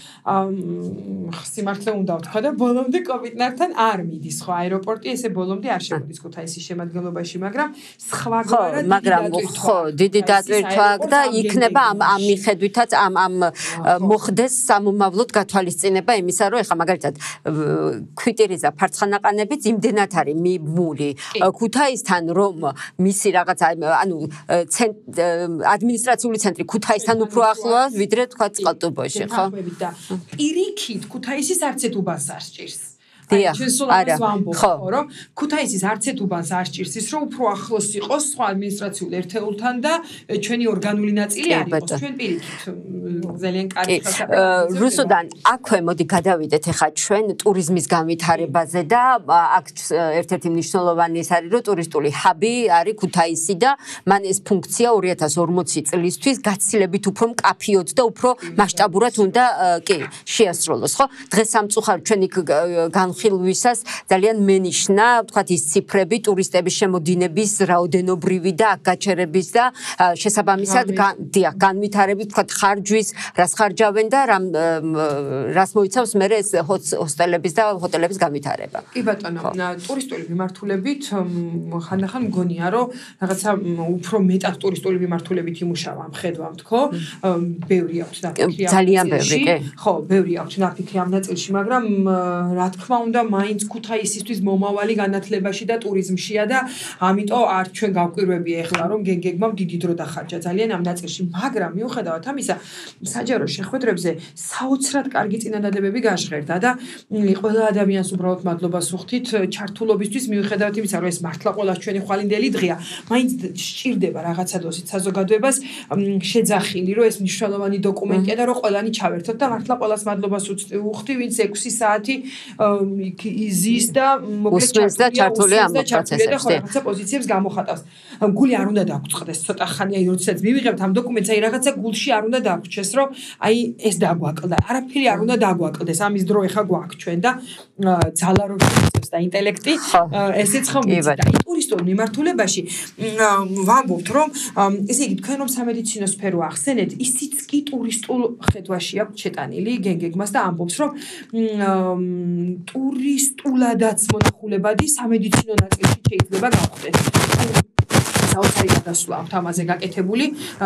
სიმართლე უნდა ვთქვა და ბოლომდე კოპიტნართან არ მიდის, ხო, აეროპორტი ესე ბოლომდე არ შემოდის ქუთაისის შემადგენლობაში, მაგრამ სხვაგვარად დიდი დატვირთვა აქვს და იქნება ამ მიხედვითაც ამ მოხდეს სამომავლოდ გათვალისწინება იმისა, რომ ეხლა მაგალითად ქვიტირიზა ფარცხანაყანებიც იმდენად არის მიბმული ქუთაისთან, რომ მისი რაღაცა ანუ ადმინისტრაციული ცენტრი ქუთაისთან უფრო ახლოა, ვიდრე თქვა წყალტუბოში, ხო? და პირიქით ქუთაისის არცეთ უბანს არ სჭირს. ჩვენ სულ ამას ვამბობ, ხო, რომ ქუთაისის არც ერთ უბანს არ სჭირს ის, რომ უფრო ახლოს იყოს სხვა ადმინისტრაციულ ერთეულთან და ჩვენი ორგანული ნაწილი არ იყოს. ჩვენ პირიქით ძალიან კარგი ხელსაყრელი. რუსუდან, აქვე მოდი გადავიდეთ ახლა ჩვენ ტურიზმის განვითარებაზე და აქ ერთ-ერთი მნიშვნელოვანი ის არის, რომ ტურისტული ჰაბი არის ქუთაისი და მან ეს ფუნქცია 2040 წლისთვის გაცილებით უფრო მკაფიოდ და უფრო მასშტაბურად უნდა შეასრულოს, ხო? დღეს სამწუხაროდ ჩვენი განხილვისას ძალიან მენიშნა, ვთქვათ, ის ციფრები ტურისტების შემოდინების რაოდენობრივი და აქ გაჩერების და შესაბამისად განვითარების, ვთქვათ, ხარჯვის, რას ხარჯავენ და რას მოიცავს მერე ეს ჰოსტელების და ჰოტელების განვითარება. კი ბატონო, ტურისტული მიმართულებით ხანდახან მგონია, რომ რაღაცა უფრო მეტად ტურისტული მიმართულებით იმუშავა მხედვამთ, ხო? ბევრი აქვს დაფიქრი ამ ძალიან ბევრი, კი. ხო, ბევრი აქვს დაფიქრი ამ ნაწილში, მაგრამ რა თქმა უნდა, მაინც ქუთაისისთვის მომავალი განათლებაში და ტურიზმშია და ამიტომ არ ჩვენ გავკვირვები ახლა, რომ გეგმამ დიდი დრო დახარჯა ძალიან ამ ნაწილში, მაგრამ მიუხედავად ამისა, საჯარო შეხვედრებზე საოცრად კარგი წინადადებები გაჟღერდა და ყველა ადამიანს უბრალოდ მადლობას ვუხდით ჩართულობისთვის, მიუხედავად იმისა, რომ ეს მართლა ყველას ჩვენი ხვალინდელი დღეა, მაინც სჭირდება რაღაცა დოზით საზოგადოებას შეძახილი, რომ ეს მნიშვნელოვანი დოკუმენტია და რომ ყველანი ჩავერთოთ და მართლა ყველას მადლობას ვუხდი, ვინც 6 საათი იზის და მოკლედ ჩართულია ამ პროცესებში და რაღაცა პოზიციებს გამოხატავს. გული არ უნდა დაგვწყდეს ცოტა ხანი, აი როდესაც მივიღებთ ამ დოკუმენტს, აი რაღაცა გულში არ უნდა დაგვჩეს, რომ აი ეს დაგვაკლდა. არაფერი არ უნდა დაგვაკლდეს. ამის დრო ეხა გვაქვს ჩვენ და ძალა რო შეწევს და ინტელექტი, ესეც ხომ ვიცით. აი ტურისტულ მიმართულებაში ვამბობთ, რომ ესე იგი თქვენ რომ სამედიცინო სფერო ახსენეთ, ისიც კი ტურისტულ ხედვაში აქვს შეტანილი გეგმას და ამბობს, რომ ტურისტულადაც მონახულებადი სამედიცინო ნაწილში შეიძლება გავხდეს. საოცარი გადასვლა აქვს ამაზე გაკეთებული,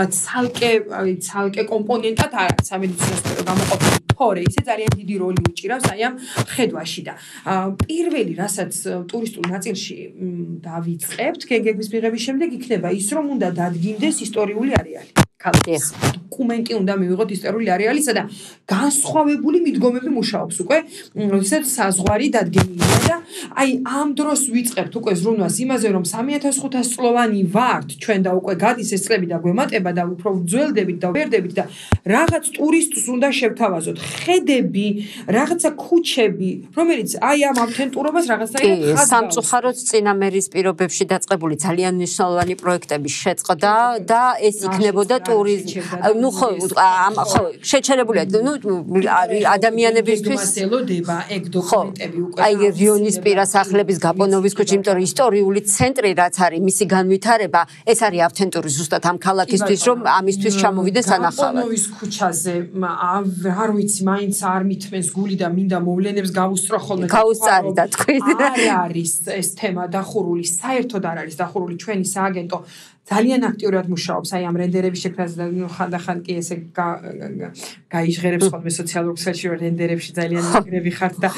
ცალკე კომპონენტად არის სამედიცინო სფერო გამოყოფილი. თორე ისე ძალიან დიდი როლი უჭირავს აი ამ ხედვაში და პირველი რასაც ტურისტულ ნაწილში დავიწყებთ გეგმის მიღების შემდეგ იქნება ის, რომ უნდა დადგინდეს ისტორიული არეალი. ქალაქის დოკუმენტი უნდა მივიღოთ ისტორიული არეალისა და განსხვავებული მიდგომები მუშაობს უკვე, როდესაც საზღვარი დადგენილია და აი ამ დროს ვიწყებთ უკვე ზრუნვას იმაზე, რომ 3500 წლოვანი ვართ ჩვენ და უკვე გადის ეს წლები და გვემატება და უფრო ვძველდებით და ვერდებით და რაღაც ტურისტს უნდა შევთავაზოთ. ხედები, რაღაცა ქუჩები, რომელიც აი ამ ავთენტურობას რაღაცნაირად ხაზავს. სამწუხაროდ წინამერის პირობებში დაწყებული ძალიან მნიშვნელოვანი პროექტები შეწყდა და ეს იქნებოდა ну ხო შეჩერებულია ადამიანებისთვის ელოდება ეგ დოკუმენტები უკვე აი რიონის პირასახლების გაპონოვის ქუჩა, იმიტომ რომ ისტორიული ცენტრი რაც არის მისი განვითარება, ეს არის ავთენტური ზუსტად ამ ქალაქისთვის, რომ ამისთვის ჩამოვიდეს სანახავად. გაპონოვის ქუჩაზე არ ვიცი, მაინც არ მithმენს გული და მინდა მოვლენებს გავუსწრო ხოლმე. გაუსწარი და თქვი. არ არის ეს თემა დახურული, საერთოდ არ არის დახურული ჩვენი სააგენტო ძალიან აქტიურად მუშაობს აი ამ რენდერების შექმნაზე და ხანდახან კი ესე გაიჟღერებს ხოლმე სოციალურ ქსელში რომ რენდერებში ძალიან მაგრები ხართ და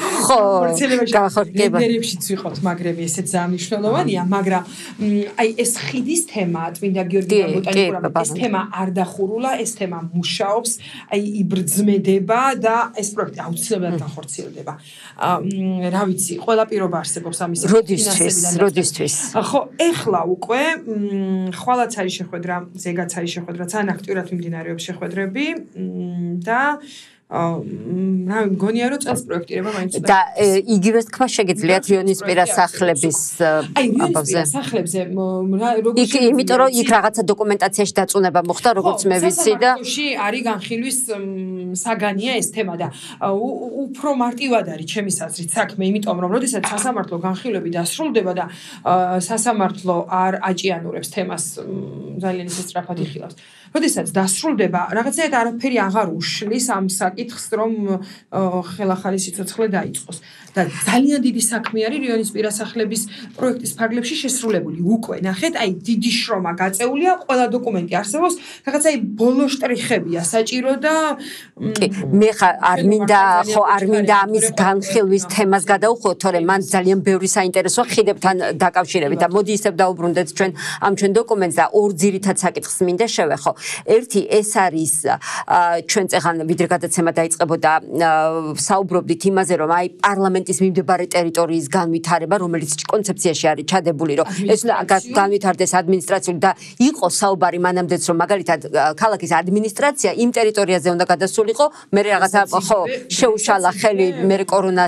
რენდერებშიც ვიყოთ მაგრები, ესეც ძალიან მნიშვნელოვანია, მაგრამ აი ეს ხიდის თემა წმინდა გიორგი ბოტანიკურამ ეს თემა არ დახურულა, ეს თემა მუშაობს, აი იბრძმედება და ეს პროექტი აუცილებლად განხორციელდება. რა ვიცი, ყველა პირობა არსებობს ამის როდისთვის ხო, ეხლა უკვე ხვალაც არის შეხვედრა, ზეგაც არის შეხვედრა, ძალიან აქტიურად მიმდინარეობს შეხვედრები და რა მგონია რომ წელს პროექტირება მაინც და იგივე თქმა შეგიძლიათ რიონის პირასახლების ამბავზე. სახლებზე იმიტომ რომ იქ რაღაცა დოკუმენტაციაში დაწუნება მოხდა, როგორც მე ვიცი და არის განხილვის საგანია ეს თემა და უფრო მარტივად არის ჩემის აზრით საქმე, იმიტომ რომ როდესაც სასამართლო განხილვები დასრულდება და სასამართლო არ აჭიანურებს თემას, ძალიან ისე სწრაფად იხილავს. როდესაც დასრულდება, რაღაცნაირად არაფერი აღარ უშლის ამ საკითხს, რომ ხელახალი სიცოცხლე დაიწყოს. და ძალიან დიდი საქმე არის რიონის პირასახლების პროექტის ფარგლებში შესრულებული. უკვე ნახეთ, აი დიდი შრომა გაწეულია, ყველა დოკუმენტი არსებობს, რაღაცა აი ბოლო შტრიხებია საჭირო და მე არ მინდა ამის განხილვის თემას გადავუხოთ, თორემ მან ძალიან ბევრი საინტერესო ხიდებთან დაკავშირებით და მოდი ისევ დაუბრუნდეთ ჩვენ ამ დოკუმენტს და ორ ძირითად საკითხს მინდა შევეხო. ერთი ეს არის ჩვენ წეგან ვიდრე გადაცემა დაიწყებოდა საუბრობდით იმაზე რომ აი პარლამენტის მიმდებარე ტერიტორიის განვითარება რომელიც კონცეფციაში არის ჩადებული რომ ეს განვითარდეს ადმინისტრაციული და იყო საუბარი მანამდეც რომ მაგალითად ქალაქის ადმინისტრაცია იმ ტერიტორიაზე უნდა გადასულიყო მე რაღაცა ხო შეუშალა ხელი მე კორონას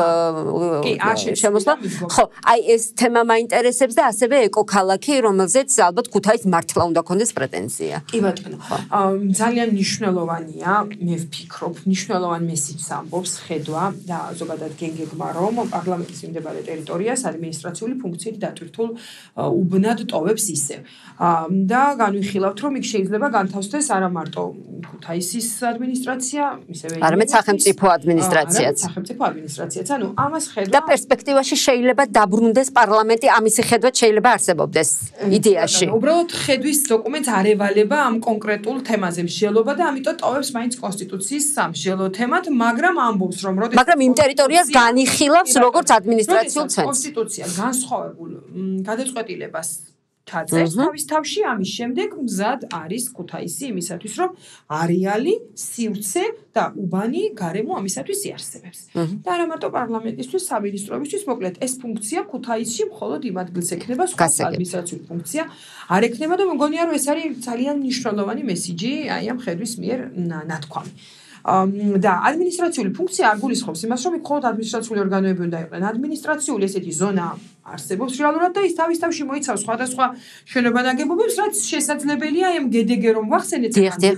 შემოსვლა ხო აი ეს თემა მაინტერესებს და ასევე ეკოქალაქი რომელზეც ალბათ ქუთაის მართლა უნდა ქონდეს პრეტენზია კი ბატონო ძალიან მნიშვნელოვანია მე ვფიქრობ მნიშვნელოვან მესიჯს ამბობს ხედვა და ზოგადად გენგეგმა რომ პარლამენტის მიმდებარე ტერიტორიას ადმინისტრაციული ფუნქციით დატვირთულ უბნად ტოვებს ისევ და განვიხილავთ რომ იქ შეიძლება განთავსდეს არა მარტო ქუთაისის ადმინისტრაცია ისევე არამედ სახელმწიფო ადმინისტრაციაც სახელმწიფო ადმინისტრაციაც ანუ ამას ხედვა და პერსპექტივაში შეიძლება დაბრუნდეს პარლამენტი ამის ხედვა შეიძლება არსებობდეს იდეაში უბრალოდ ხედვის დოკუმენტს არ ევალება ამ კონკრეტულ თემაზე მსჯელობა და ამიტომ ტოვებს მაინც კონსტიტუციის სამსჯელო თემად მაგრამ ამბობს რომ მაგრამ იმ ტერიტორიას განიხილავს როგორც ადმინისტრაციულ ცენტრს კონსტიტუცია განსხვავებულ გადაწყვეტილებას ჩაწერს თავის თავში ამის შემდეგ მზად არის ქუთაისი იმისათვის რომ არეალი სივრცე და უბანი გარემო ამისათვის იარსებებს და არა მარტო პარლამენტისთვის სამინისტროებისთვის მოკლედ ეს ფუნქცია ქუთაისში მხოლოდ იმ ადგილს ექნება სხვა ადმინისტრაციული ფუნქცია არ ექნება და მგონია რომ ეს არის ძალიან მნიშვნელოვანი მესიჯი აი ამ ხედვის მიერ ნათქვამი და ადმინისტრაციული ფუნქცია არ გულისხმობს იმას რომ მხოლოდ ადმინისტრაციული ორგანოები უნდა იყვნენ ადმინისტრაციული ესეთი ზონა არსებობს რეალურად და ის თავის თავში მოიცავს სხვადასხვა შენობა-ნაგებობებს რაც შესაძლებელია ამ გედეგე რომ ვახსენეთ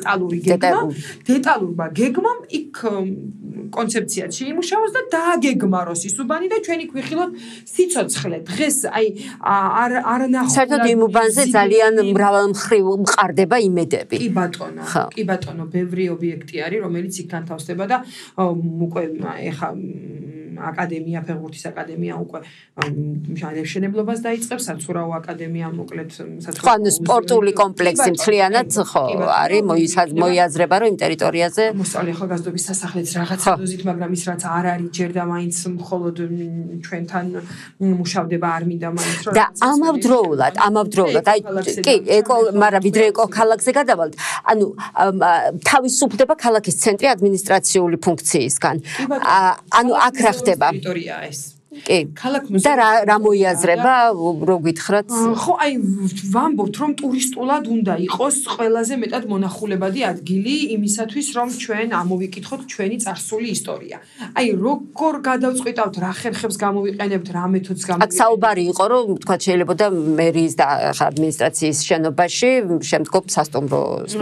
დეტალურმა გეგმამ იქ კონცეფციად შეიმუშავოს და დააგეგმაროს ის უბანი და ჩვენი გვიხილოთ სიცოცხლე დღეს აი არ ნახოთ საერთოდ იმ უბანზე ძალიან მრავალმხრივ მყარდება იმედები კი ბატონო ბევრი ობიექტი არის რომელიც იქ განთავსდება და უკვე ეხა აკადემია ფეხბურთის აკადემია უკვე მშენებლობას დაიწყებს საცურაო აკადემია მოკლედ ხო სპორტული კომპლექსი მთლიანად ხო არის მოიაზრება რომ იმ ტერიტორიაზე მოსწავლე ახალგაზრდობის სასახლეც რაღაცა დოზით მაგრამ ის რაც არ არის ჯერ და მაინც მხოლოდ ჩვენთან მუშავდება არ მინდა მაინც რომ და ამავდროულად აი კი მაგრამ ვიდრე ეკოქალაქზე გადავალთ ანუ თავისუფლდება ქალაქის ცენტრი ადმინისტრაციული ფუნქციისგან ანუ აქ რა ხდება ტერიტორია ეს კი და რა მოიაზრება რო გითხრათ ხო აი ვამბობთ რომ ტურისტულად უნდა იყოს ყველაზე მეტად მონახულებადი ადგილი იმისათვის რომ ჩვენ ამოვიკითხოთ ჩვენი წარსული ისტორია აი როგორ გადავწყვიტავთ რა ხერხებს გამოვიყენებთ რა მეთოდს აქ საუბარი იყო რომ თქვა შეიძლება და მერიის და ადმინისტრაციის შენობაში შემდგომ სასტუმრო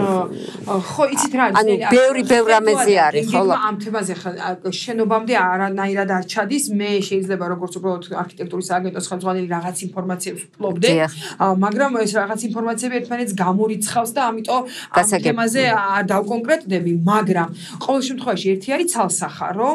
ხო იცით რა ანუ ბევრი რამეზე არის ხო ამ თემაზე შენობამდე არანაირად არ ჩადის მე შეიძლება როგორც უბრალოდ არქიტექტურის აგენტოს ხელმძღვანელი რაღაც ინფორმაციებს ვფლობდე, მაგრამ ეს რაღაც ინფორმაციები ერთმანეთს გამორიცხავს და ამიტომ ამ თემაზე არ დავკონკრეტდები, მაგრამ ყოველ შემთხვევაში ერთი არის ცალსახა, რომ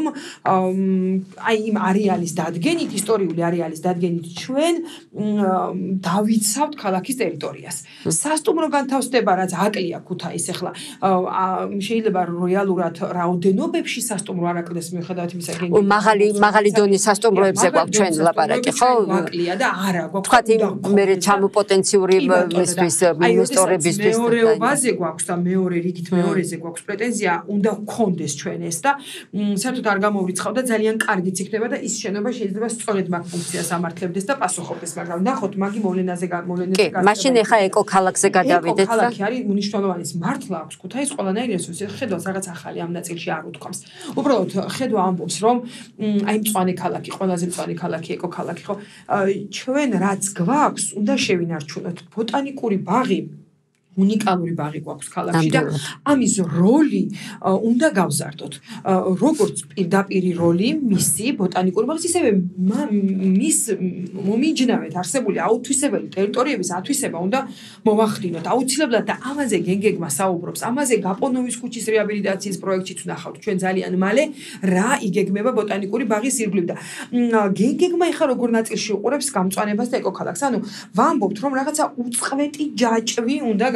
აი იმ არეალის დადგენით, ისტორიული არეალის დადგენით ჩვენ დავიცავთ ქალაქის ტერიტორიას. სასტუმრო განთავსდება, რაც აკლია ქუთაის ახლა შეიძლება რეალურად რაოდენობებში სასტუმრო არ აკლდეს მიუხედავად იმისა, მაღალი დონის სასტუმროებზე გვაქვს ჩვენ ლაპარაკი, ხო? აკლია და არა გვაქვს. თქვათ მე ჩამო პოტენციური მისთვის ინვესტორებისთვის მეორეობაზე გვაქვს და მეორე რიგით მეორეზე გვაქვს პრეტენზია, უნდა გქონდეს ჩვენ ეს და საერთოდ არ გამოვრიცხავ და ძალიან კარგიც იქნება და ის შენობა შეიძლება სწორედ მაგ ფუნქციას ამართლებდეს და პასუხობდეს, მაგრამ ნახოთ მაგი მოვლენაზე მაშინ ეხა ეკოქალაქზე გადავიდეთ და ეკოქალაქი არის მნიშვნელოვანი მართლა აქვს ქუთაის ყველანაირ რესურსებს ხედავს რაღაც ახალი ამ ნაწილში არ უთქვამს. უბრალოდ ხედვა ამბობს რომ აი მწვანე ქალაქი ყველაზე მწვანე ქალაქი ეკოქალაქი ხო ჩვენ რაც გვაქვს უნდა შევინარჩუნოთ ბოტანიკური ბაღი უნიკალური ბაღი გვაქვს ქალაქში და ამის როლი უნდა გავზარდოთ. როგორც პირდაპირი როლი მისი ბოტანიკური ბაღის ისევე მის მომიჯნავეთ არსებული აუთვისებელი ტერიტორიების ათვისება უნდა მოვახდინოთ. აუცილებლად და ამაზე გენგეგმა საუბრობს. ამაზე გაპონოვის ქუჩის რეაბილიტაციის პროექტშიც ვნახავთ ჩვენ ძალიან მალე რა იგეგმება ბოტანიკური ბაღის ირგვლივ და გენგეგმა ეხა როგორ ნაწილში უყურებს გამწვანებას და ეკოქალაქს. ანუ ვამბობთ რომ რაღაცა უწყვეტი ჯაჭვი უნდა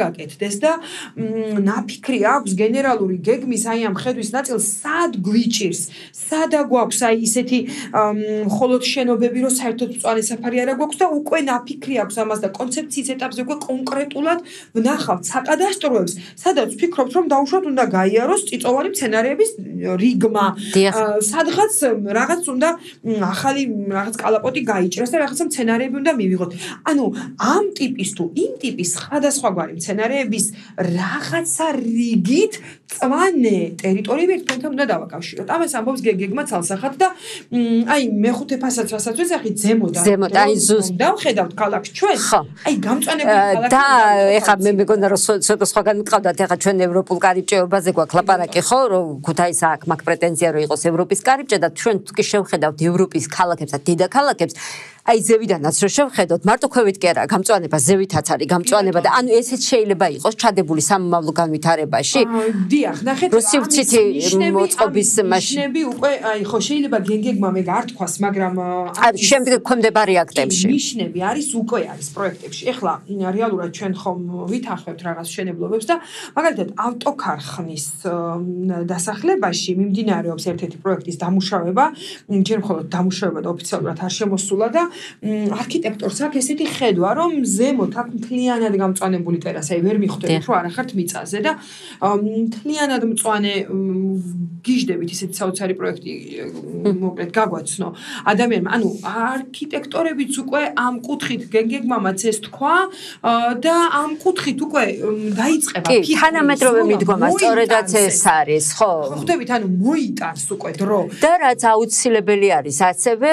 გააკეთდეს და ნაფიქრი აქვს გენერალური გეგმის აი ამ ხედვის ნაწილს სად გვიჭირს, სადა გვაქვს აი ისეთი მხოლოდ შენობები, რომ საერთოდ მწვანე საფარი არა გვაქვს და უკვე ნაფიქრი აქვს ამას და კონცეფციის ეტაპზე უკვე კონკრეტულად ვნახავთ საკადასტროებს, სადაც ვფიქრობთ, რომ დაუშვათ უნდა გაიაროს წიწოვანი მცენარეების რიგმა, სადღაც რაღაც უნდა ახალი რაღაც კალაპოტი გაიჭრას და რაღაცა მცენარეები უნდა მივიღოთ. ანუ ამ ტიპის თუ იმ ტიპის სხვადასხვაგვარი მცენარეების რაღაცა რიგით მწვანე ტერიტორიები ერთმანეთთან უნდა დავაკავშიროთ. ამას ამბობს გეგმა ცალსახად და აი მეხუთე ფასაც რასაც ვეძახით ზემოდან აი დავხედავთ ქალაქს ჩვენ აი გამწვანებული ქალაქი და ეხლა მე მეგონა რომ ცოტა სხვაგან მიყავდათ ეხლა ჩვენ ევროპულ კარიბჭეობაზე გვაქვს ლაპარაკი ხო რომ ქუთაისს აქ მაქვს პრეტენზია რომ იყოს ევროპის კარიბჭე და ჩვენ თუ შევხედავთ ევროპის ქალაქებს და დედაქალაქებს აი ზევიდანაც რო შევხედოთ მარტო ქვევით კი არა გამწვანება ზევითაც არის გამწვანება და ანუ ესეც შეიძლება იყოს ჩადებული სამომავლო განვითარებაში დიახ ნახეთ რუსივცითი მოწყობის ნიშნები უკვე აი ხო შეიძლება გენგეგმა მე არ თქვას მაგრამ შემდეგ ქვემდებარე აქტებში ნიშნები არის უკვე არის პროექტებში ეხლა რეალურად ჩვენ ხომ ვითანხმებთ რაღაც მშენებლობებს და მაგალითად ავტოქარხნის დასახლებაში მიმდინარეობს ერთ-ერთი პროექტის დამუშავება ჯერ მხოლოდ დამუშავება და ოფიციალურად არ შემოსულა და არქიტექტორს აქვს ესეთი ხედვა, რომ ზემოთ აქ მთლიანად გამწვანებული ტერასა, აი ვერ მიხვდებით, რომ არ ახართ მიწაზე და მთლიანად მწვანე გიждებით ისეთი საოცარი პროექტი მოკლედ გაგვაცნო ადამიანმა. ანუ არქიტექტორებიც უკვე ამ კუთხით გეგმამაც ეს თქვა და ამ კუთხით უკვე დაიწყება ფიქრი. თანამედროვე მიდგომა სწორედაც ეს არის, ხო? ხვდებით, ანუ მოიტანს უკვე დრო. და რაც აუცილებელი არის, ასევე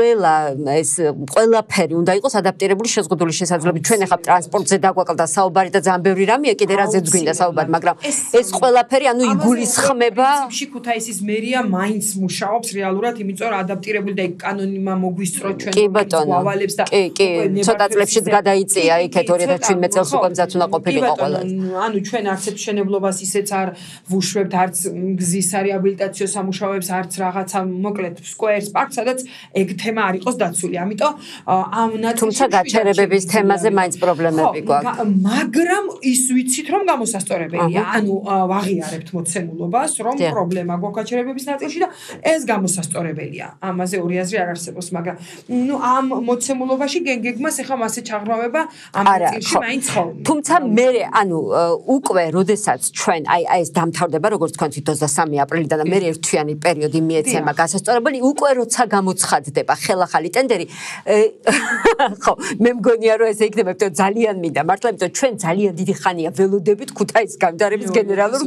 ყველაფერი უნდა იყოს ადაპტირებული შეზღუდული შესაძლებლობით. ჩვენ ახლა ტრანსპორტზე დაგვაკლდა საუბარი და ძალიან ბევრი რამეა, კიდე რაზეც გვინდა საუბარი, მაგრამ ეს ყველაფერი ანუ იგულისხმება ქუთაისის მერია მაინც მუშაობს რეალურად, იმიტომ რომ ადაპტირებული და კანონმა მოგვისწრო ჩვენ ავალებს და კი, ცოტა წლებშიც გადაიწია იქეთ 2017 წელს უკვე მზად უნდა ყოფილიყო ყველა. ანუ ჩვენ არც ერთ მშენებლობას ისეც არ ვუშვებთ, არც გზის რეაბილიტაციო სამუშაოებს, არც რაღაცა მოკლედ სკვერს პარკს, სადაც ეგ თემა არ იყოს დაცული. ამიტომ ამ თუმცა გაჩერებების თემაზე მაინც პრობლემები გვაქვს. მაგრამ ის ვიცით რომ გამოსასწორებელია. ანუ ვაღიარებთ მოცემულობას, რომ პრობლემა გვაქვს გაჩერებების ნაწილში და ეს გამოსასწორებელია. ამაზე ორი აზრი არ არსებობს, მაგრამ ნუ ამ მოცემულობაში გენგეგმას ეხლა მასე ჩაღრმავება ამ ნაწილში მაინც ხო. თუმცა მე ანუ უკვე როდესაც ჩვენ აი ეს დამთავრდება როგორც თქვენ 23 აპრილიდან და მე ერთთვიანი პერიოდი მიეცემა გასასწორებელი უკვე როცა გამოცხადდება ხელახალი ტენდერი ხო მე მგონია რომ ეს იქნება იმიტომ ძალიან მინდა მართლა იმიტომ ჩვენ ძალიან დიდი ხანია ველოდებით ქუთაისის განვითარების გენერალურ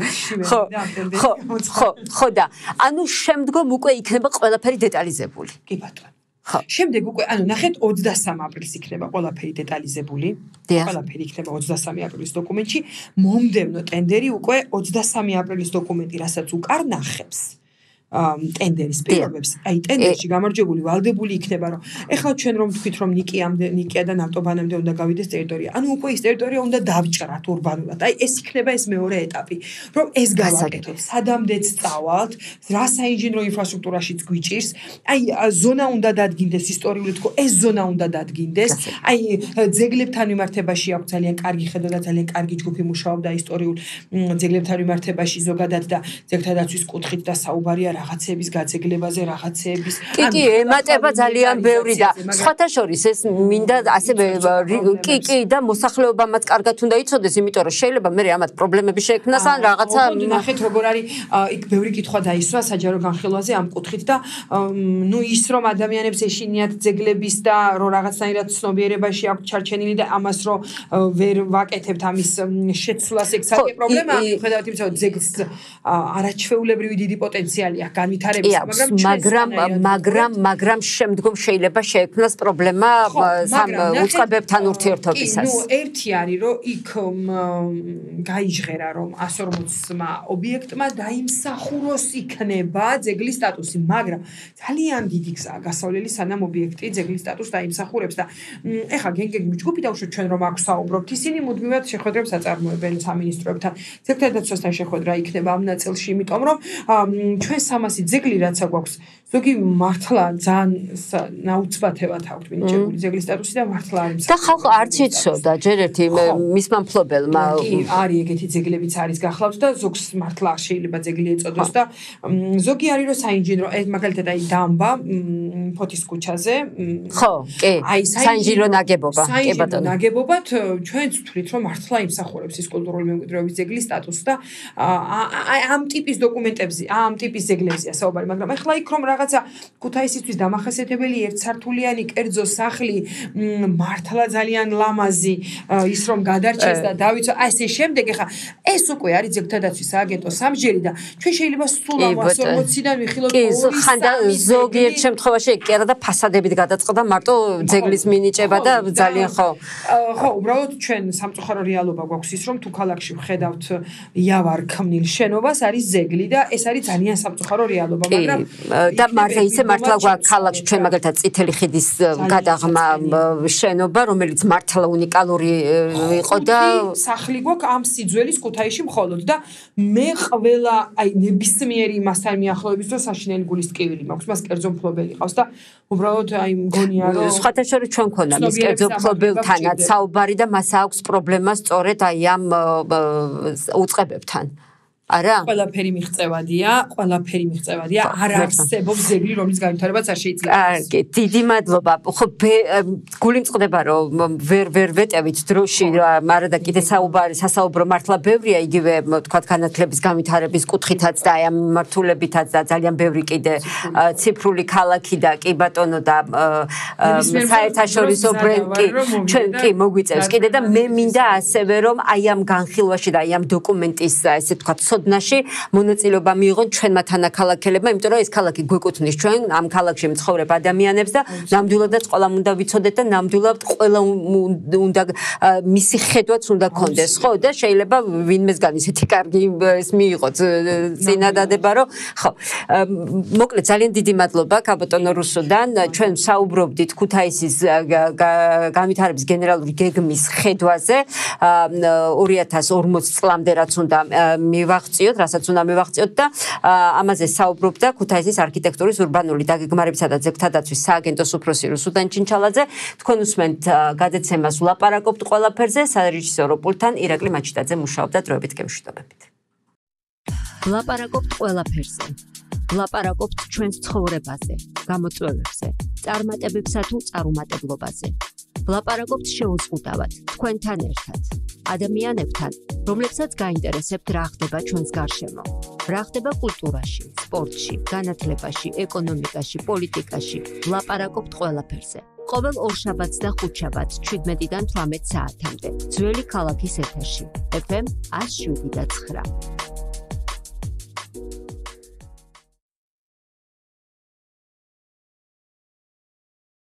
ხო და ანუ შემდგომ უკვე იქნება ყველაფერი დეტალიზებული კი ბატონო ხო შემდეგ უკვე ანუ ნახეთ 23 აპრილს იქნება ყველაფერი დეტალიზებული ყველაფერი იქნება 23 აპრილის დოკუმენტში მომდევნო ტენდერი უკვე 23 აპრილის დოკუმენტი რასაც უკარნახებს ტენდერის პირობებს, აი ტენდერში გამარჯვებული ვალდებული იქნება, რომ ეხლა ჩვენ რომ თქვით, რომ ნიკია და ნავტობანამდე უნდა გავიდეს ტერიტორია, ანუ უკვე ეს ტერიტორია უნდა დავჭრათ ურბანულად. აი ეს იქნება ეს მეორე ეტაპი, რომ ეს გავაკეთოთ. სადამდეც წავალთ, რა საინჟინრო ინფრასტრუქტურაშიც გვიჭირს, აი ზონა უნდა დადგინდეს ისტორიული თქო, ეს ზონა უნდა დადგინდეს. აი ძეგლებთან მიმართებაში აქვს ძალიან კარგი ხედვა და ძალიან კარგი ჯგუფი მუშაობდა ისტორიულ ძეგლებთან მიმართებაში ზოგადად და ძეგლთა დაცვის კუთხით და საუბარია რაღაცების გაწეგლებაზე, რაღაცების კი, ემატება ძალიან ბევრი და სხვათა შორის ეს მინდა ასევე კი და მოსახლეობამაც კარგად უნდა იცოდეს, იმიტომ რომ შეიძლება მე ამათ პრობლემები შეექმნას ან რაღაცა ნახეთ როგორ არის იქ ბევრი კითხვა დაისვა საჯარო განხილვაზე ამ კუთხით და ნუ ის რომ ადამიანებს ეშინიათ ძეგლების და რომ რაღაცნაირად ცნობიერებაში აქვს ჩარჩენილი და ამას რომ ვერ ვაკეთებთ ამის შეცვლას ეგ საკე პრობლემაა, მიუხედავად იმისა რომ ძეგლს არაჩვეულებრივი დიდი პოტენციალი განვითარების მაგრამ შემდგომ შეიძლება შეექმნას პრობლემა სამ უწყებებთან ურთიერთობისას. ნუ ერთი არის რომ იქ გაიჟღერა რომ 140-მა ობიექტმა დაიმსახუროს იქნება ძეგლის სტატუსი, მაგრამ ძალიან დიდი გზაა გასავლელი სანამ ობიექტი ძეგლის სტატუსს დაიმსახურებს და ეხლა გენგეგმი ჯგუფი დაუშვათ ჩვენ რომ აქ საუბრობთ, ისინი მუდმივად შეხვედრებს აწარმოებენ სამინისტროებთან, ძეგლთა დაცვასთან შეხვედრა იქნება ამ ნაწილში, იმიტომ რომ ჩვენ 300 ძეგლი რაც აქვს ზოგი მართლა ძალიან ნაუცბათებად აქვს მინიჭებული ძეგლის სტატუსი და მართლა არის და ხალხი არც იცოდა ჯერ ერთი მისმა მფლობელმა არის ეგეთი ძეგლებიც არის გახლავთ და ზოგს მართლა არ შეიძლება ძეგლი ეწოდოს და ზოგი არის რომ საინჟინრო მაგალითად აი დამბა ფოთის ქუჩაზე ხო კი საინჟინრო ნაგებობა კი ბატონო ნაგებობად ჩვენც ვთვლით რომ მართლა იმსახურებს ის კულტურული მემკვიდრეობის ძეგლის სტატუსს და ამ ტიპის დოკუმენტებზე ამ ტიპის ძეგლებზეა საუბარი მაგრამ ახლა იქ რომ რაღაცა ქუთაისისთვის დამახასიათებელი ერთსართულიანი კერძო სახლი მართლა ძალიან ლამაზი ის რომ გადარჩეს და დავიცვა ასე შემდეგ ახლა ეს უკვე არის ძეგლთა დაცვის სააგენტოს სამსჯელი და ჩვენ შეიძლება სულ ამ 140-დან ვიხილოთ 2-3 ზოგიერთ შემთხვევაში კი არა და ფასადებით გადაწყდა მარტო ძეგლის მინიჭება და ძალიან ხო უბრალოდ ჩვენ სამწუხარო რეალობა გვაქვს ის რომ თუ ქალაქში ვხედავთ იავარ ქმნილ შენობას არის ძეგლი და ეს არის ძალიან სამწუხარო რეალობა მაგრამ და მართლა ისე მართლა გვაქვს ქალაქში ჩვენ მაგალითად წითელი ხიდის გადაღმა შენობა რომელიც მართლა უნიკალური იყო და სახლი გვაქვს ამ სიძველის ქუთაისში მხოლოდ და მე ყველა აი ნებისმიერი მასთან მიახლოების დროს საშინელი გულის ტკივილი მაქვს მას კერძო მფლობელი ყავს და უბრალოდ აი მგონია რომ სხვათა შორის ჩვენ ქონა მის კერძო მფლობელთანაც საუბარი და მას აქვს პრობლემა სწორედ აი ამ უწყებებთან არა ყველაფერი მიღწევადია არ არსებობს ძეგლი რომლის განვითარებაც არ შეიძლება კარგი დიდი მადლობა ხო გული მწყდება რომ ვერ ვეტევით დროში მაგრამ და კიდე სასაუბრო მართლა ბევრია იგივე თქვა განათლების განვითარების კუთხითაც და აი ამ მართულებითაც და ძალიან ბევრი კიდე ციფრული ქალაქი და კი ბატონო და საერთაშორისო ბრენდი ჩვენ კი მოგვიწევს კიდე და მე მინდა ასევე რომ აი ამ განხილვაში და აი ამ დოკუმენტის ესე თქვა ცოდნაში მონაწილეობა მიიღონ ჩვენმა თანაქალაქელებმა, იმიტომ რომ ეს ქალაქი გვეკუთვნის ჩვენ ამ ქალაქში მცხოვრებ ადამიანებს და ნამდვილადაც ყველამ უნდა ვიცოდეთ და ნამდვილად ყველა უნდა მისი ხედვაც უნდა კონდეს, ხო და შეიძლება ვინმესგან ისეთი კარგი ეს მიიღოთ წინადადება, რომ ხო. მოკლედ ძალიან დიდი მადლობა კაბატონო რუსოდან. ჩვენ საუბრობდით ქუთაისის განვითარების გენერალური გეგმის ხედვაზე 2040 წლამდე რაც უნდა მივაღწიოთ, რასაც უნდა მივაღწიოთ და ამაზე საუბრობდა ქუთაისის არქიტექტურის ურბანული დაგეგმარებისა და ძეგლთა დაცვის სააგენტოს უფროსი რუსუდან ჩინჩალაძე. თქვენ უსმენთ გადაცემას ვლაპარაკობთ ყველაფერზე, სარეჟისორო პულტთან ირაკლი მაჩიტაძე მუშაობდა დროებით გემშვიდობებით. ვლაპარაკობთ ყველაფერზე. ვლაპარაკობთ ჩვენს ცხოვრებაზე, გამოწვევებზე, წარმატებებსა თუ წარუმატებლობაზე. ვლაპარაკობთ შეუზღუდავად, თქვენთან ერთად, ადამიანებთან, რომლებსაც გაინტერესებთ რა ხდება ჩვენს გარშემო. რა ხდება კულტურაში, სპორტში, განათლებაში, ეკონომიკაში, პოლიტიკაში. ვლაპარაკობთ ყველაფერზე. ყოველ ორშაბათს და ხუთშაბათს 17-დან 18 საათამდე. ძველი ქალაქის ეთერში. FM 107.9.